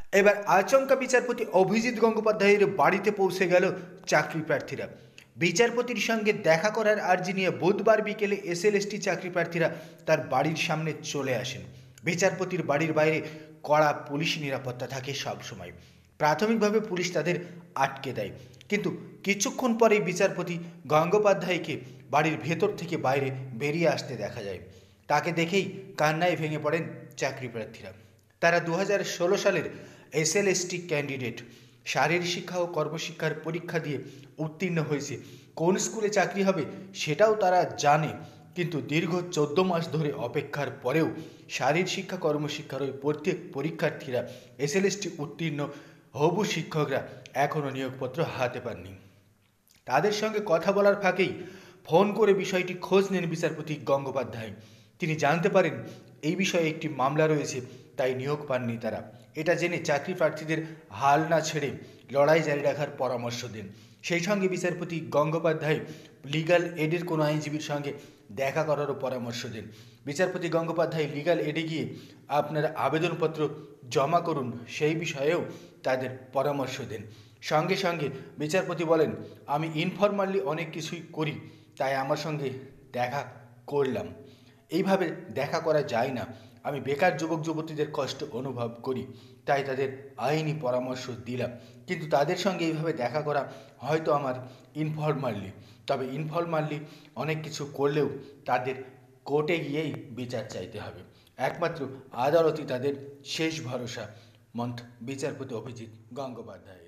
এবার আচমকা বিচারপতি অভিজিৎ গঙ্গোপাধ্যায়ের বাড়িতে পৌঁছে গেল চাকরি প্রার্থীরা। বিচারপতির সঙ্গে দেখা করার আর্জি নিয়ে বুধবার বিকেলে এসএলএসটি চাকরি প্রার্থীরা তার বাড়ির সামনে চলে আসেন। বিচারপতির বাড়ির বাইরে কড়া পুলিশ নিরাপত্তা থাকে সবসময়। প্রাথমিকভাবে পুলিশ তাদের আটকে দেয়, কিন্তু কিছুক্ষণ পরেই বিচারপতি গঙ্গোপাধ্যায়কে বাড়ির ভেতর থেকে বাইরে বেরিয়ে আসতে দেখা যায়। তাকে দেখেই কান্নায় ভেঙে পড়েন চাকরি প্রার্থীরা। তারা 2016 সালের এসএলএসটি ক্যান্ডিডেট। শারীরিক শিক্ষা ও কর্মশিক্ষার পরীক্ষা দিয়ে উত্তীর্ণ হয়েছে। কোন স্কুলে চাকরি হবে সেটাও তারা জানে, কিন্তু দীর্ঘ 14 মাস ধরে অপেক্ষার পরেও শারীরিক শিক্ষা কর্মশিক্ষার ওই প্রত্যেক পরীক্ষার্থীরা এসএলএসটি উত্তীর্ণ হবু শিক্ষকরা এখনও নিয়োগপত্র হাতে পাননি। তাদের সঙ্গে কথা বলার ফাঁকেই ফোন করে বিষয়টি খোঁজ নেন বিচারপতি গঙ্গোপাধ্যায়। তিনি জানতে পারেন এই বিষয়ে একটি মামলা রয়েছে, তাই নিয়োগ পাননি তারা। এটা জেনে চাকরি প্রার্থীদের হাল না ছেড়ে লড়াই জারি রাখার পরামর্শ দেন। সেই সঙ্গে বিচারপতি গঙ্গোপাধ্যায় লিগ্যাল এডের কোনো আইনজীবীর সঙ্গে দেখা করারও পরামর্শ দেন। বিচারপতি গঙ্গোপাধ্যায় লিগ্যাল এডে গিয়ে আপনার আবেদনপত্র জমা করুন, সেই বিষয়েও তাদের পরামর্শ দেন। সঙ্গে সঙ্গে বিচারপতি বলেন, আমি ইনফরমালি অনেক কিছুই করি, তাই আমার সঙ্গে দেখা করলাম। এইভাবে দেখা করা যায় না। আমি বেকার যুবক যুবতীদের কষ্ট অনুভব করি, তাই তাদের আইনি পরামর্শ দিলাম। কিন্তু তাদের সঙ্গে এইভাবে দেখা করা হয়তো আমার ইনফরমালি, তবে ইনফরমালি অনেক কিছু করলেও তাদের কোর্টে গিয়েই বিচার চাইতে হবে। একমাত্র আদালতই তাদের শেষ ভরসা। বিচারপতি অভিজিৎ গঙ্গোপাধ্যায়।